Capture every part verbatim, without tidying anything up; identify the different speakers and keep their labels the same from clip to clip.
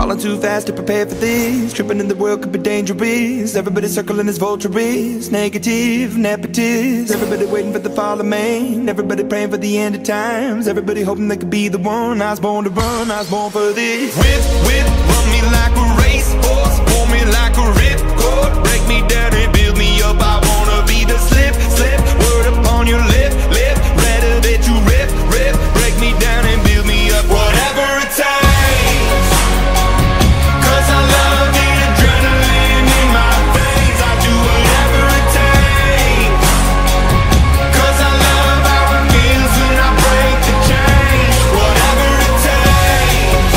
Speaker 1: Falling too fast to prepare for this. Tripping in the world could be dangerous. Everybody circling as vultures. Negative, nepotist. Everybody waiting for the fall of man. Everybody praying for the end of times. Everybody hoping they could be the one. I was born to run, I was born for this. Whip, whip, run me like a racehorse. Pull me like a ripcord. Break me down and build me up. I wanna be the slip, slip. Word upon your lip, lip. Rather that you rip, rip. Break me down and build me up. Whatever it takes. Cause I love the adrenaline in my veins. I do whatever it takes. Cause I love how it feels when I break the chains. Whatever it takes.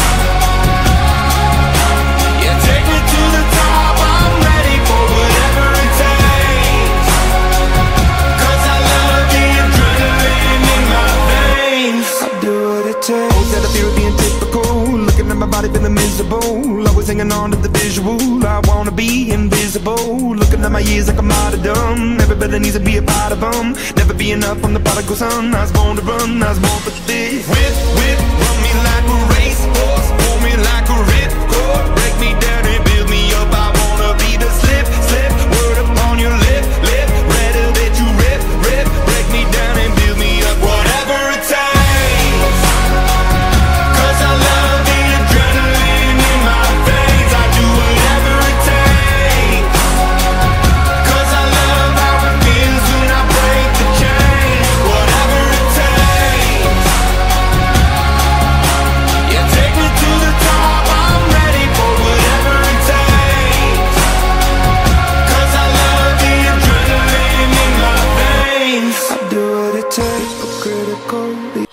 Speaker 1: Yeah, take me to the top. I'm ready for whatever it takes. Cause I love the adrenaline in my veins. I do what it takes. Always had a fear of being typical. Looking at my body feeling miserable. Always hanging on to the visual. I wanna be invisible. Looking at my years like a martyrdom. Everybody needs to be a part of them. Never be enough, I'm the prodigal son. I was born to run, I was born for this. Whip, whip, run me like a racehorse. Pull me like a ripcord. Break me down and build me up. I wanna be the slip, slip. Word upon your lip, lip. Rather that you rip, rip. Break me down and build me up. Whatever it takes. Cause I love the adrenaline in my veins. I do whatever it takes. Cause I love how it feels when I break the chains. Whatever it takes. Yeah, take me to the top. I'm ready for whatever it takes. Cause I love the adrenaline in my veins. I do what it takes. Critical, the